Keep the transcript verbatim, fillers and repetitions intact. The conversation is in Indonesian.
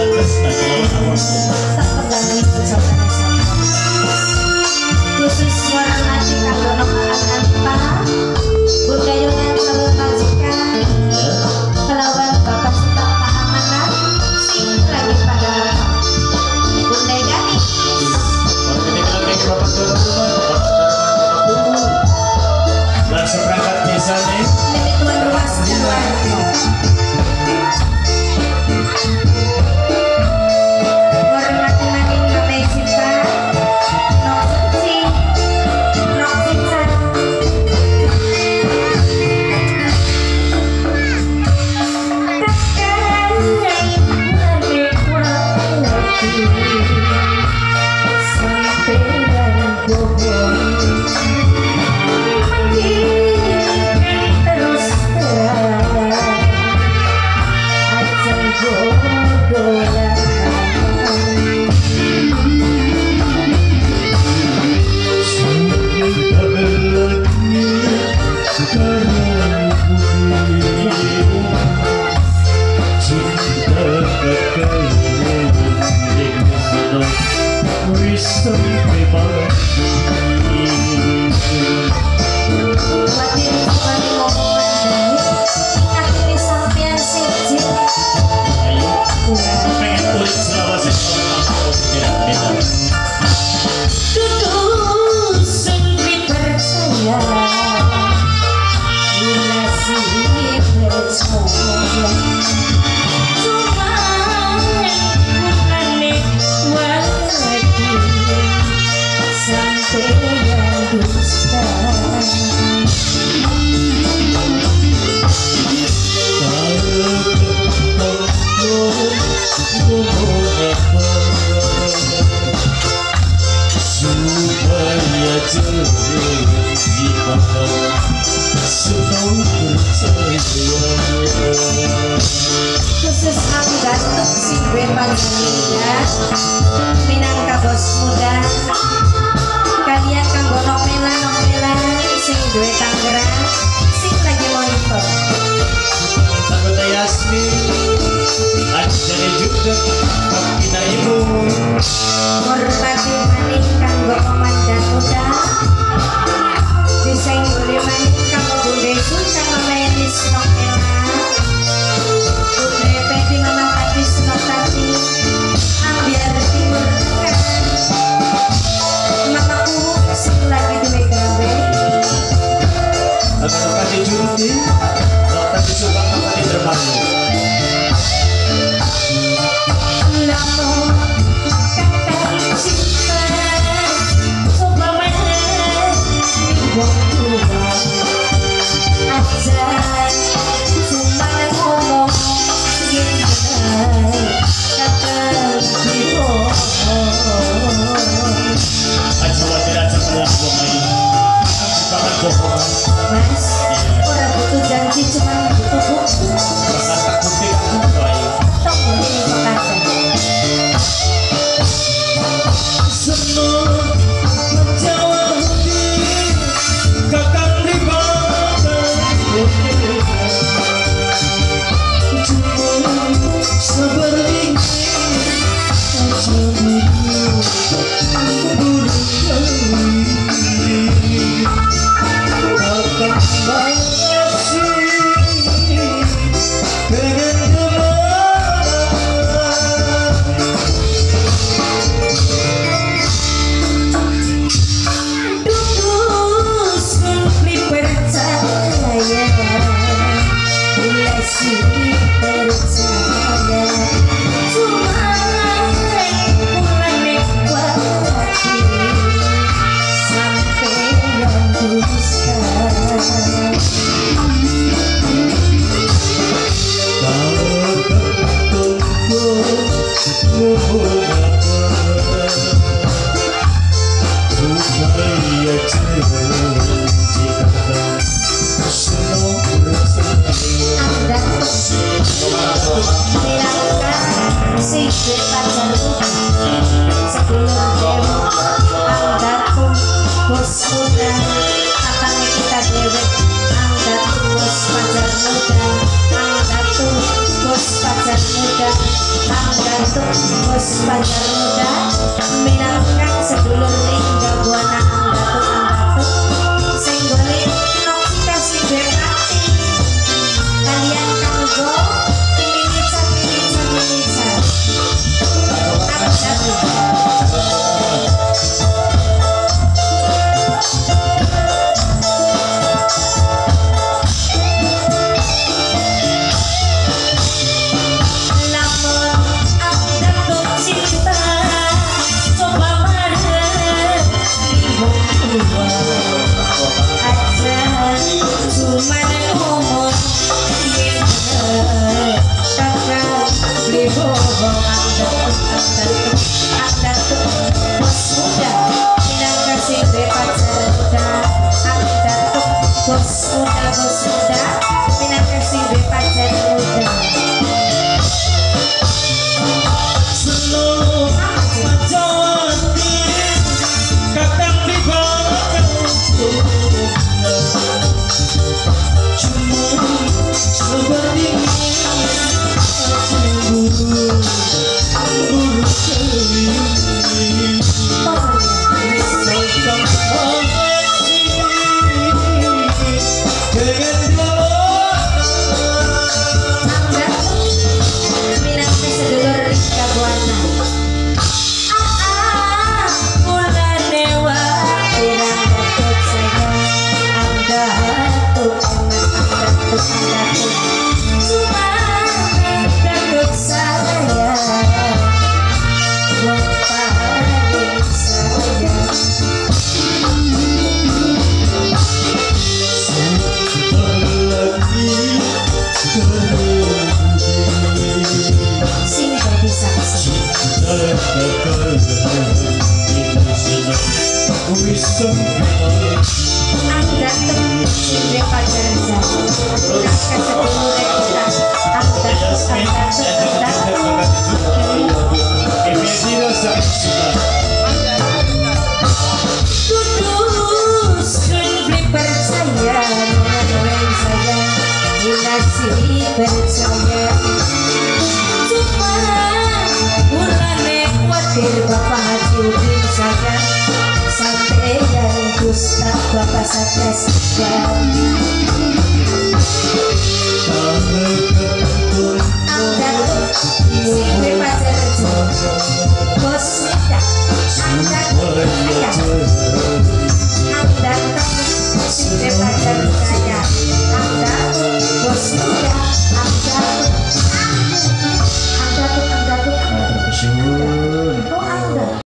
khusus suara hati kanggo nomaan pa Bunda Yonan salu majikan kelawan bapak serta keamanan sing lagi pada Bunda Ganis langsung berangkat desa nih nenek tuan rumah sejalan khusus aku datuk si gue panggilnya minangka bos muda kalian kanggo nomela nomela sing duwe Tangerang sing lagi monitor anggota Yasmin ajane juga Kapina Ibu hormati maning kanggo komandan muda desain beli maning kanggo Bunda Sultan Melis Nomela Bunda Pedi Mama Tati Senopati ambiar timur mataku sing lagi di Megawe atau tadi Junti atau tadi Subang atau tadi Dermaga namun kata cinta coba mana wong tua aja cuma ngomong gimana kata bohong aja wajar aja malah bohong banget bohong mas orang butuh janji cuma butuh bukti rasa takut itu baik tak boleh makasih semua menjawab hati kakak libatkan cuma seperti aja bunuh diri kakak masih pengen Pacar muda, angga bos pacar muda minangkang sedulur lingga buana anggatuk-anggatuk sing golek nok kasih bepati kalian kanggo milica-milica-milica bos muda bos muda minang kasih bepacar muda seluruh majawati kadang dibawakan cuma seperti buru buru percaya cuma mulane khawatir Bapak Haji Udin saja sampai yang dusta Bapak Satgas angkat